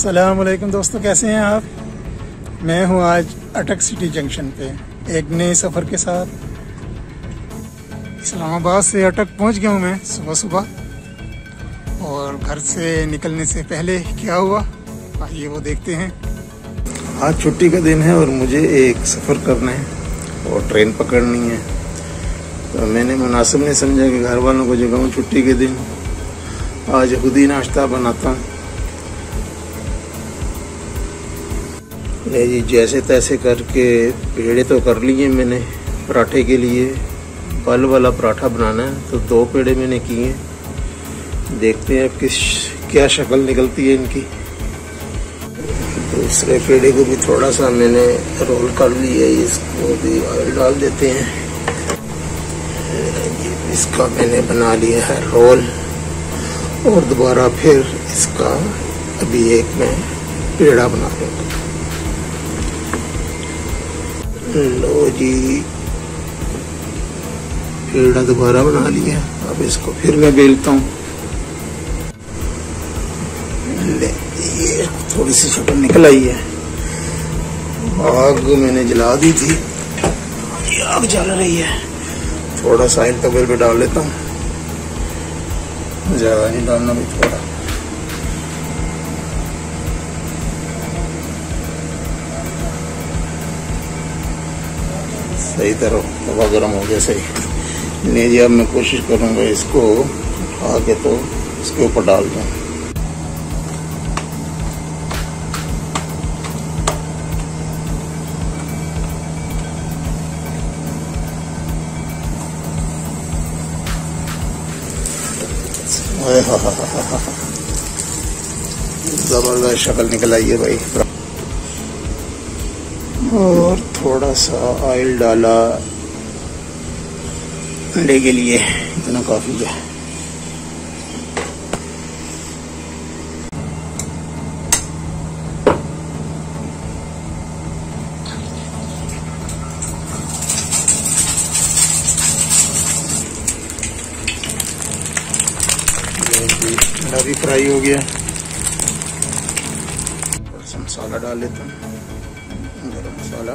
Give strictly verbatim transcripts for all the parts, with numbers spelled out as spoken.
अस्सलाम वालेकुम दोस्तों, कैसे हैं आप। मैं हूं आज अटक सिटी जंक्शन पे एक नए सफ़र के साथ। इस्लामाबाद से अटक पहुंच गया हूं मैं सुबह सुबह, और घर से निकलने से पहले क्या हुआ आइए वो देखते हैं। आज छुट्टी का दिन है और मुझे एक सफ़र करना है और ट्रेन पकड़नी है, तो मैंने मुनासिब नहीं समझा कि घर वालों को जगाऊं छुट्टी के दिन। आज खुद ही नाश्ता बनाता हूँ। जी जैसे तैसे करके पेड़े तो कर लिए मैंने पराठे के लिए। बल वाला पराठा बनाना है तो दो पेड़े मैंने किए। देखते हैं किस क्या शक्ल निकलती है इनकी। दूसरे पेड़े को भी थोड़ा सा मैंने रोल कर लिया, इसको भी ऑयल डाल देते हैं। इसका मैंने बना लिया है रोल, और दोबारा फिर इसका अभी एक मैं पेड़ा बना लूँगा। लो जी, पेड़ा दोबारा बना लिया। अब इसको फिर मैं बेलता हूँ। ये थोड़ी सी शक्ल निकल आई है। आग मैंने जला दी थी, ये आग जल रही है। थोड़ा सा ऑयल तवे पे डाल लेता हूँ, ज्यादा नहीं डालना भी, थोड़ा। सही तरह तवा गर्म हो गया सही। नहीं जी, अब मैं कोशिश करूंगा इसको उठा के तो इसके ऊपर डाल दूं। जबरदस्त शक्ल निकल आई है भाई। और थोड़ा सा ऑयल डाला अंडे के लिए, इतना काफी है। अंडा भी फ्राई हो गया। थोड़ा सा मसाला डाल लेता हूँ, गरम मसाला,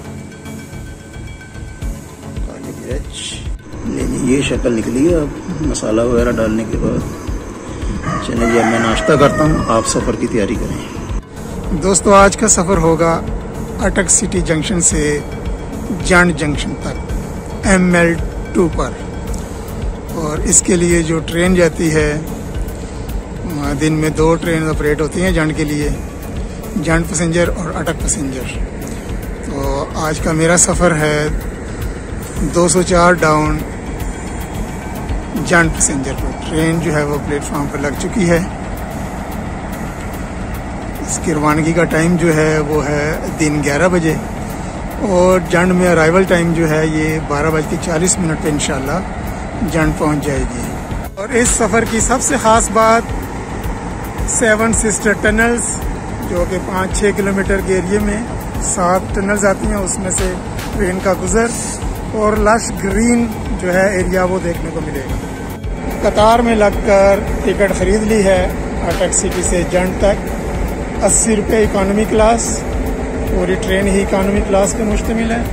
काली मिर्च। ये शक्ल निकली है अब मसाला वगैरह डालने के बाद। चलिए अब मैं नाश्ता करता हूँ, आप सफ़र की तैयारी करें। दोस्तों आज का सफ़र होगा अटक सिटी जंक्शन से जंड जंक्शन तक एम एल टू पर, और इसके लिए जो ट्रेन जाती है, दिन में दो ट्रेन ऑपरेट होती हैं जंड के लिए, जंड पैसेंजर और अटक पैसेंजर। तो आज का मेरा सफ़र है दो सौ चार डाउन जंड पैसेंजर पर। ट्रेन जो है वो प्लेटफॉर्म पर लग चुकी है। इसकी रवानगी का टाइम जो है वो है दिन ग्यारह बजे, और जंड में अराइवल टाइम जो है ये बारह बज के चालीस मिनट पर इंशाल्लाह जंड पहुंच जाएगी। और इस सफ़र की सबसे ख़ास बात सेवन सिस्टर टनल्स, जो कि पाँच छः किलोमीटर के एरिए में सात टनल्स आती हैं, उसमें से ट्रेन का गुजर और लश ग्रीन जो है एरिया वो देखने को मिलेगा। कतार में लगकर टिकट खरीद ली है अटक सिटी से जंड तक। अस्सी रुपये इकोनॉमी क्लास, पूरी ट्रेन ही इकोनॉमी क्लास पे मुश्तमिल है।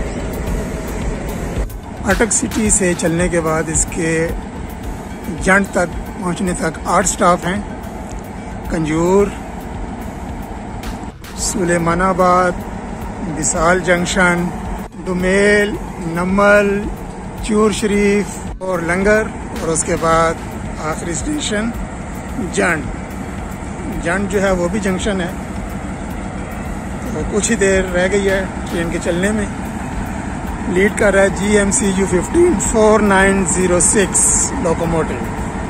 अटक सिटी से चलने के बाद इसके जंड तक पहुंचने तक आठ स्टाफ हैं। कंजूर, सुलेमानाबाद, विसाल जंक्शन, दुमेल, नमल, चूर शरीफ और लंगर, और उसके बाद आखिरी स्टेशन जंड। जंड जो है वो भी जंक्शन है। तो कुछ ही देर रह गई है ट्रेन के चलने में। लीड कर रहा है G M C U fifteen four nine zero six locomotive.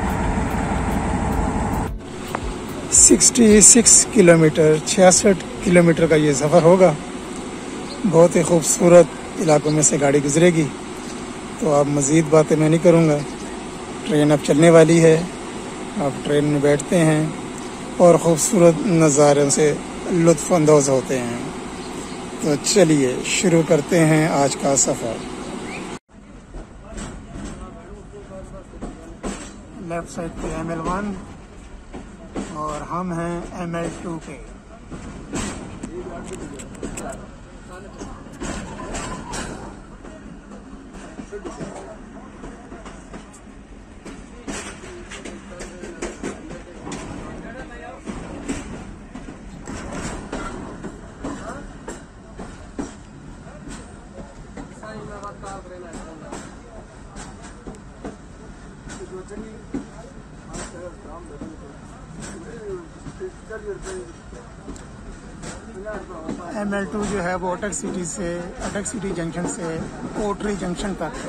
छियासठ किलोमीटर छियासठ किलोमीटर का ये सफ़र होगा। बहुत ही खूबसूरत इलाकों में से गाड़ी गुजरेगी। तो अब मज़ीद बातें मैं नहीं करूँगा, ट्रेन अब चलने वाली है। अब ट्रेन में बैठते हैं और ख़ूबसूरत नज़ारों से लुत्फ़ अंदोज़ होते हैं। तो चलिए शुरू करते हैं आज का सफ़र। लेफ्ट साइड पे एम एल वन और हम हैं एम एल टू पे। एम एल टू जो है वो अटक सिटी से अटक सिटी जंक्शन से कोटरी जंक्शन तक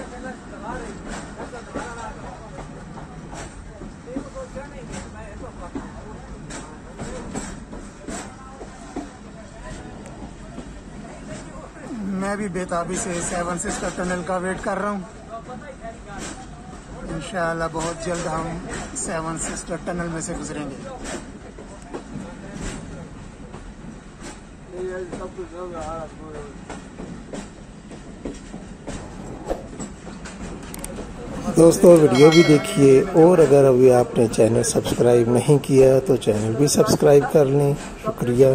मैं भी बेताबी से सेवन सिस्टर टनल का वेट कर रहा हूँ। इंशाअल्लाह बहुत जल्द हम सेवन सिस्टर टनल में से गुजरेंगे। दोस्तों वीडियो भी देखिए, और अगर अभी आपने चैनल सब्सक्राइब नहीं किया तो चैनल भी सब्सक्राइब कर लें। शुक्रिया।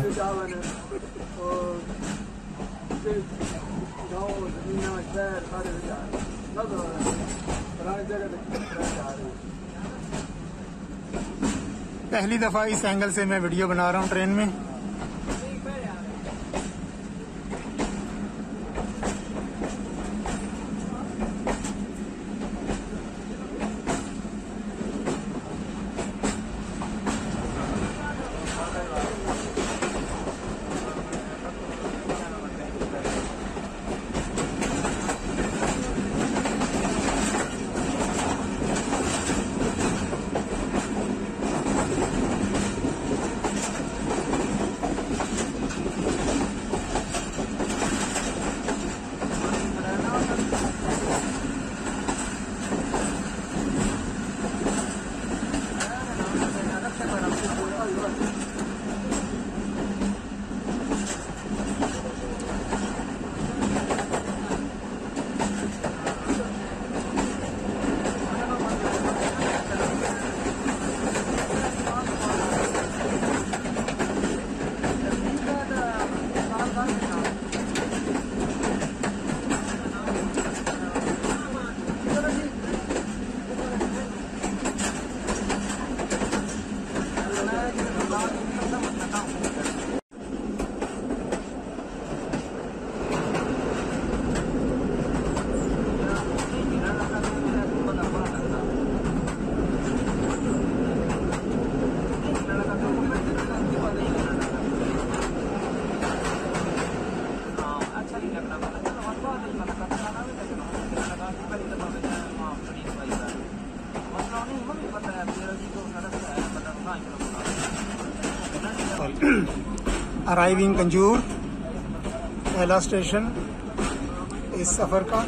पहली दफा इस एंगल से मैं वीडियो बना रहा हूँ ट्रेन में। अराइविंग कंजूर, पहला स्टेशन इस सफर का।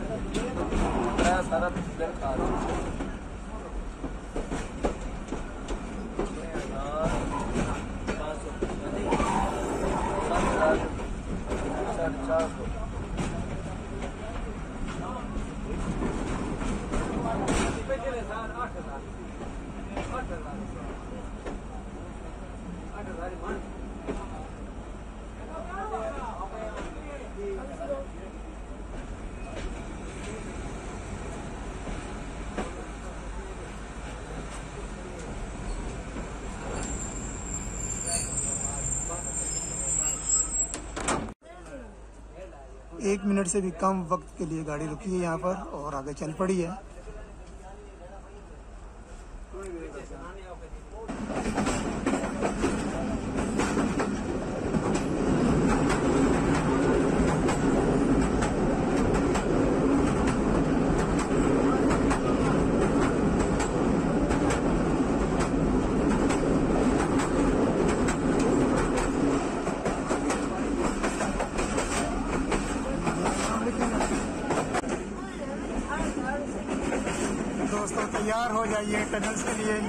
एक मिनट से भी कम वक्त के लिए गाड़ी रुकी है यहाँ पर और आगे चल पड़ी है। दोस्तों तैयार हो जाइए टनल्स के लिए।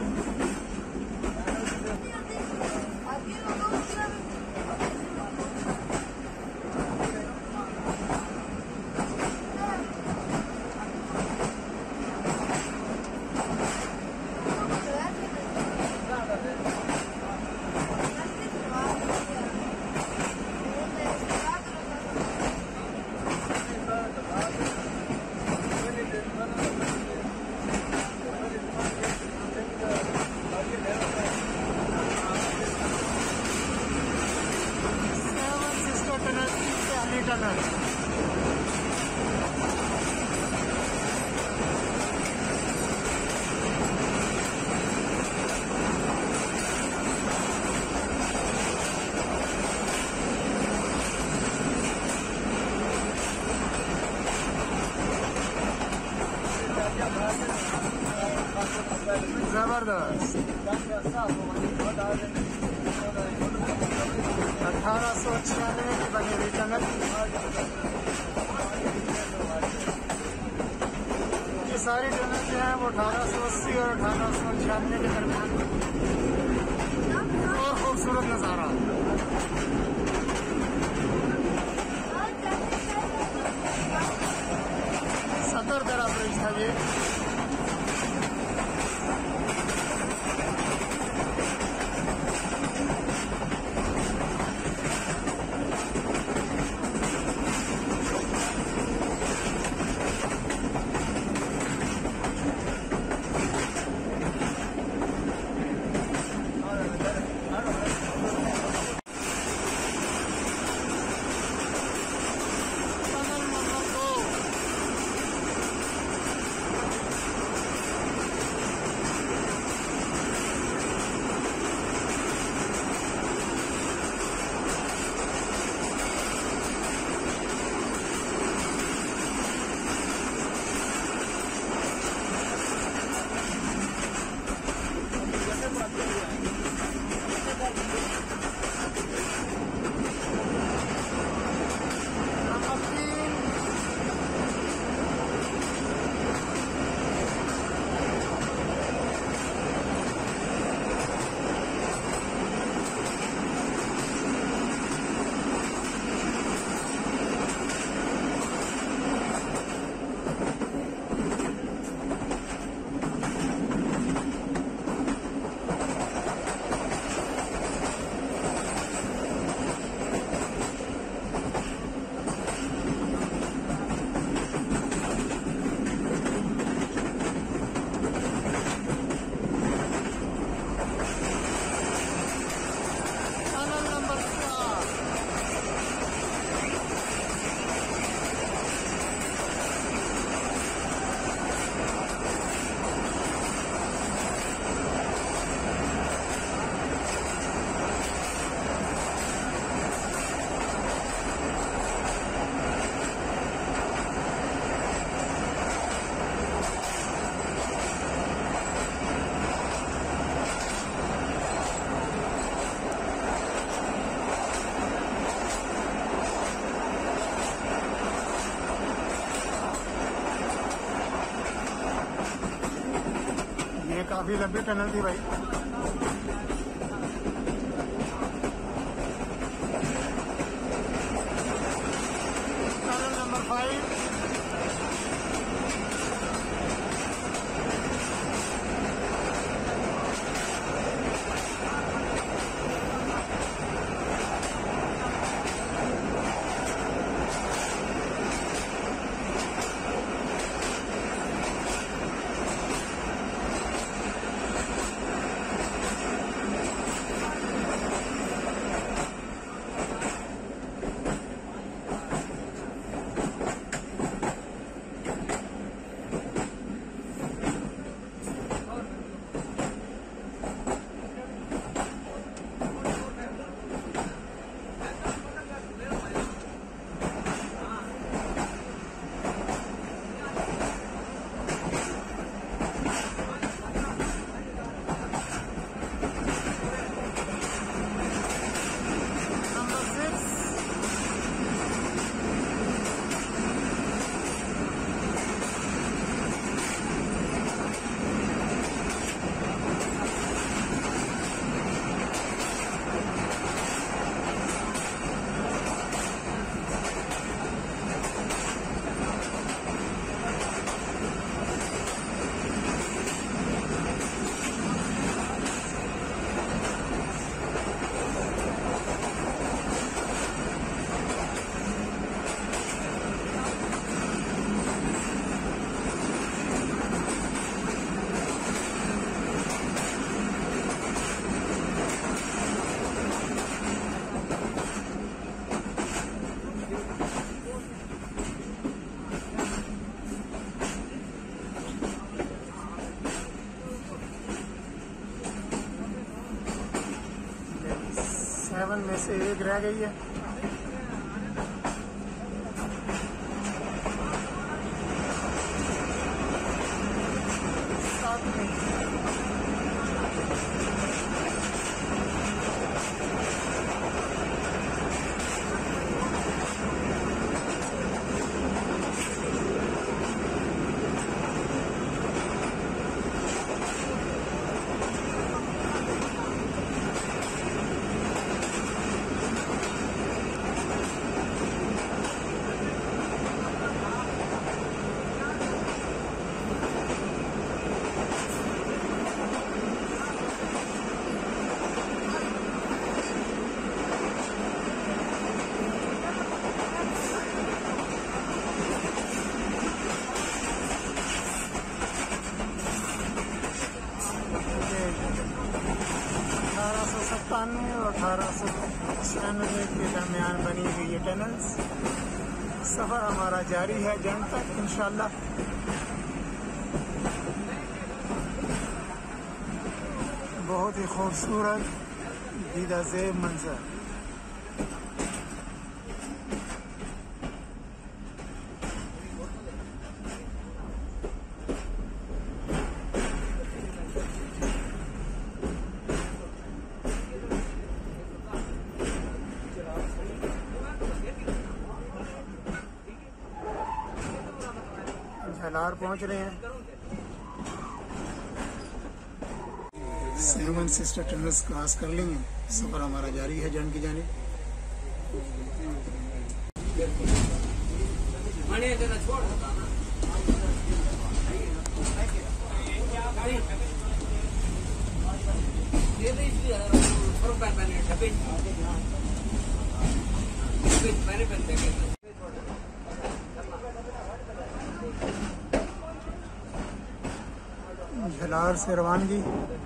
सारी टनल। जबरदस्त। अठारह सौ छियानवे की बनी हुई टनल। ये सारी टनल जो है वो अठारह सौ अस्सी और अठारह सौ छियानवे के दरमियान और खूबसूरत नजारा। सत्तर दरा ब्रिज था ये। काफी लंबी टनल थी भाई। Tunnel number five. में से एक रह गई है। सात में अठारह सौ सत्तानवे और अठारह सौ छियानवे के दरमियान बनी हुई ये टनल्स। सफ़र हमारा जारी है जंड तक इंशाल्लाह। बहुत ही खूबसूरत दीदा ज़ेब मंजर। झलार पहुंच रहे हैं। सेवन सिस्टर टनल्स क्रॉस कर लेंगे। सफर हमारा जारी है जंड की जानिब। झलार से रवानगी।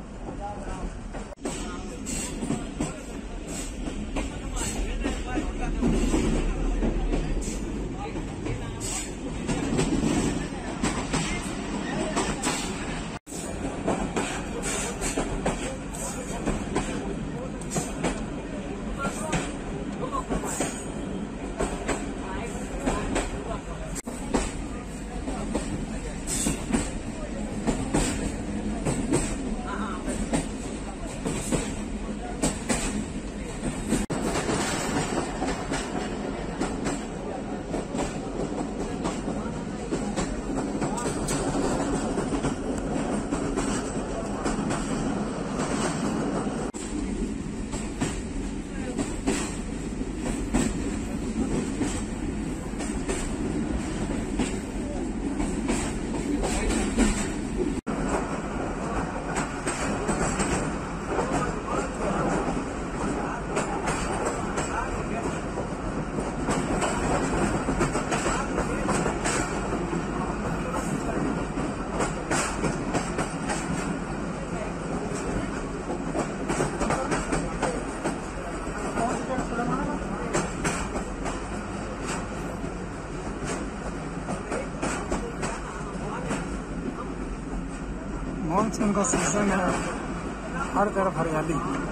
मानसून का सीजन है, हर तरफ हरियाली।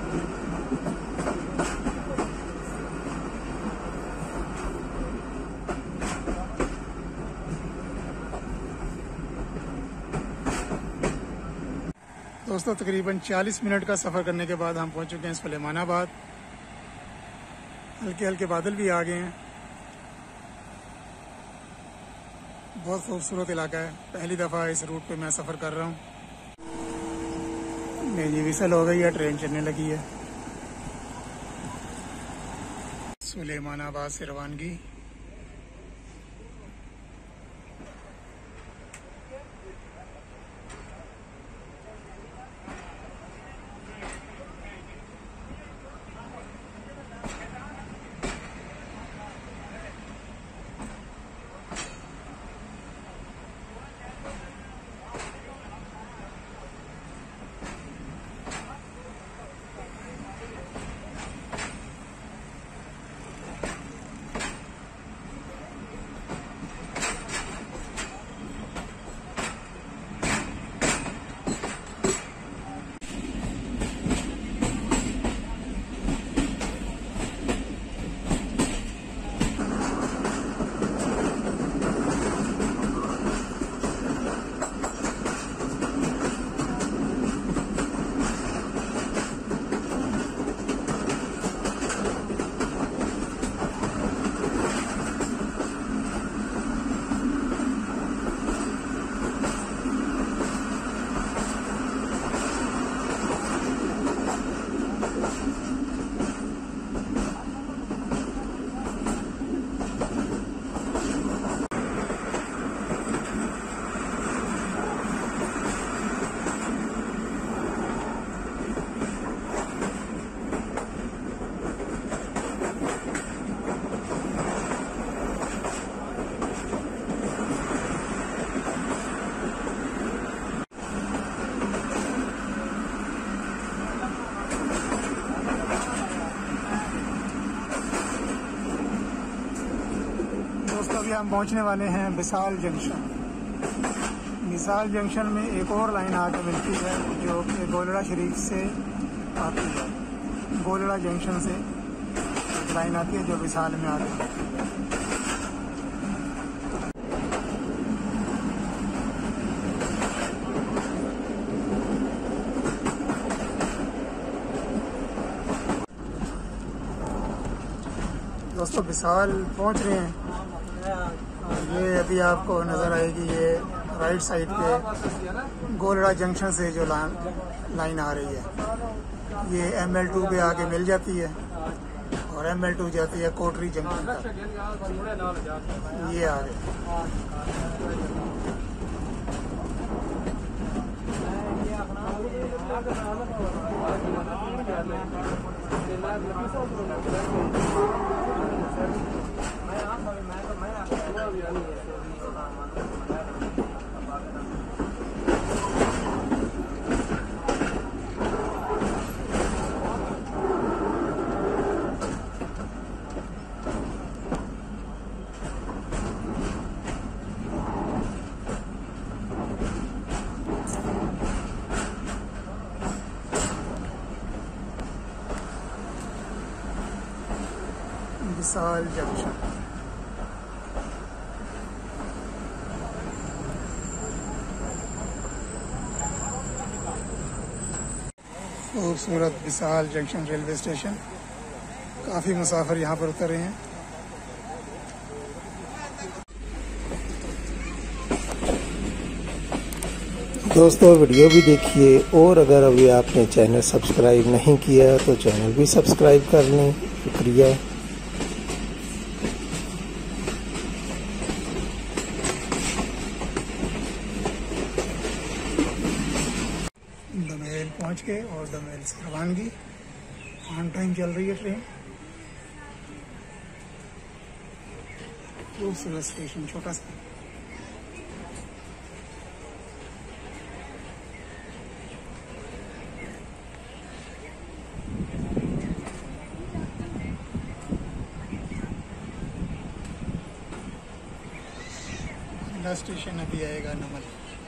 दोस्तों तकरीबन चालीस मिनट का सफ़र करने के बाद हम पहुंच चुके हैं सुलेमानाबाद। हल्के हल्के बादल भी आ गए हैं। बहुत खूबसूरत इलाका है। पहली दफ़ा इस रूट पे मैं सफ़र कर रहा हूँ। मेरी विसल हो गई है, ट्रेन चलने लगी है। सुलेमानाबाद से रवानगी। अभी हम पहुंचने वाले हैं विशाल जंक्शन। विशाल जंक्शन में एक और लाइन आके मिलती है जो कि गोलड़ा शरीफ से आती है। गोलड़ा जंक्शन से एक लाइन आती है जो विशाल में आती है। दोस्तों विशाल पहुंच रहे हैं। ये अभी आपको नज़र आएगी, ये राइट साइड पे गोलड़ा जंक्शन से जो लाइन आ रही है ये एम एल टू पे आके मिल जाती है और एम एल टू जाती है कोटरी जंक्शन तक। ये आ गए। विशाल जंक्शन। खूबसूरत विशाल जंक्शन रेलवे स्टेशन। काफ़ी मुसाफिर यहाँ पर उतर रहे हैं। दोस्तों वीडियो भी देखिए और अगर अभी आपने चैनल सब्सक्राइब नहीं किया तो चैनल भी सब्सक्राइब कर लें। शुक्रिया। दमेल पहुँच गए और दमेल से रवानगी। ऑन टाइम चल रही है ट्रेन। खूबसूरत स्टेशन, छोटा सा। अगला स्टेशन अभी आएगा नमल।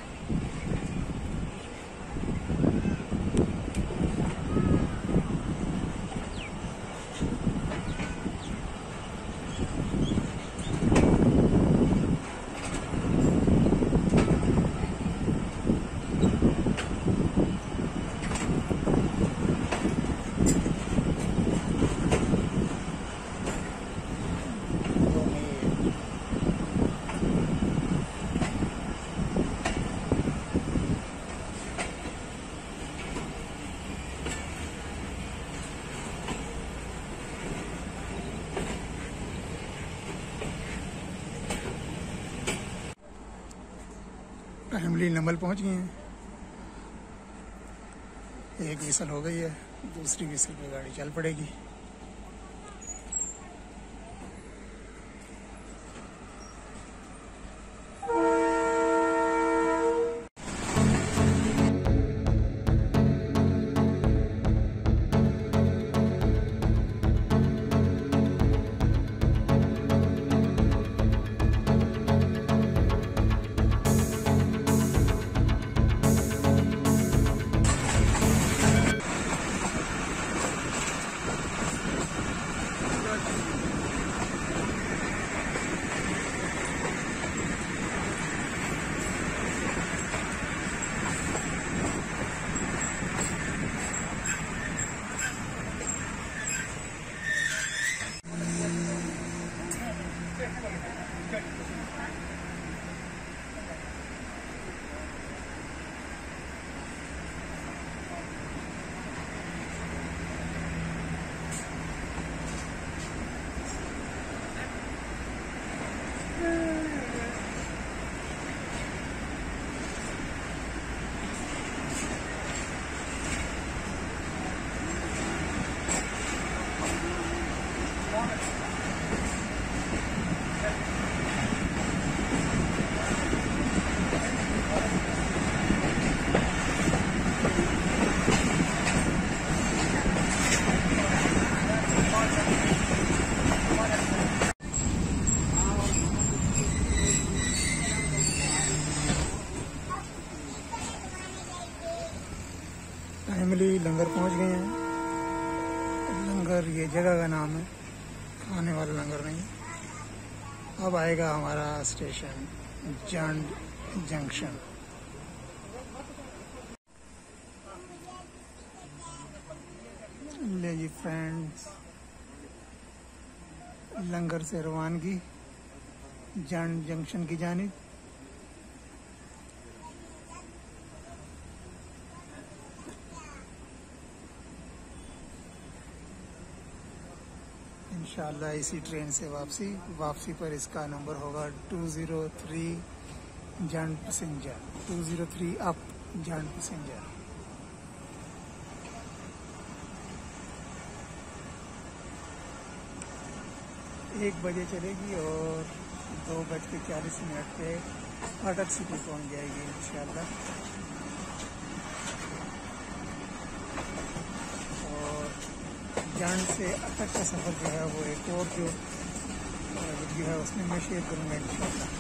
टाइमली नमल पहुंच गए हैं। एक विसल हो गई है, दूसरी विसल पे गाड़ी चल पड़ेगी। लंगर पहुंच गए हैं। लंगर ये जगह का नाम है, खाने वाला लंगर नहीं। अब आएगा हमारा स्टेशन जंड जंक्शन। ले जी फ्रेंड्स, लंगर से रवानगी जंड जंक्शन की जानिब। इंशाल्लाह इसी ट्रेन से वापसी वापसी पर इसका नंबर होगा two zero three Jand passenger, two zero three up Jand passenger. एक बजे चलेगी और दो बज के चालीस मिनट पे अटक सिटी पहुंच जाएगी इंशाल्लाह। और जंड से अटक का सफ़र जो है वो एक और जो वीडियो है उसमें मैं शेयर करूँगा इंशाल्लाह।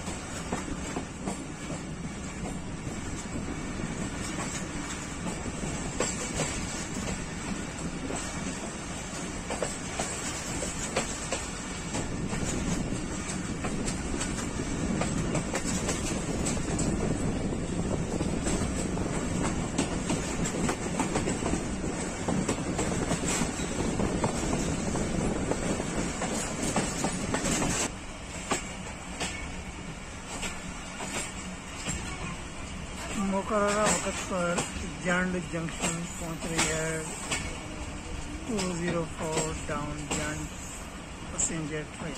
मुकर्ररा वक्त पर जंड जंक्शन पहुंच रही है two zero four down Jand passenger train.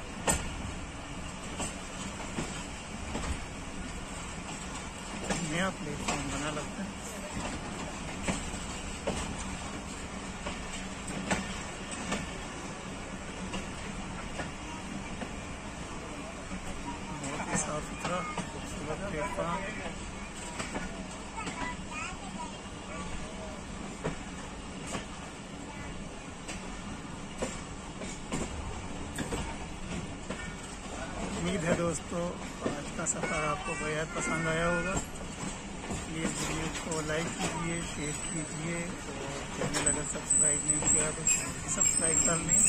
नया प्लेटफॉर्म बना लगता है। बहुत ही साफ सुथरा खूबसूरत प्लेटफॉर्म। उम्मीद है दोस्तों आज का सफ़र आपको बेहद पसंद आया होगा। प्लीज़ वीडियो को लाइक कीजिए, शेयर कीजिए और चैनल अगर सब्सक्राइब नहीं किया तो चैनल सब्सक्राइब कर लें।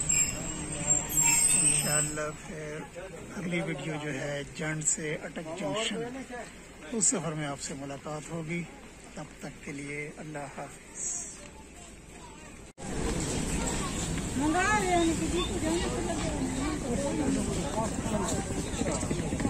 इंशाल्लाह फिर अगली वीडियो जो है जंड से अटक जंक्शन उस सफ़र में आपसे मुलाकात होगी। तब तक के लिए अल्लाह हाफ़िज़।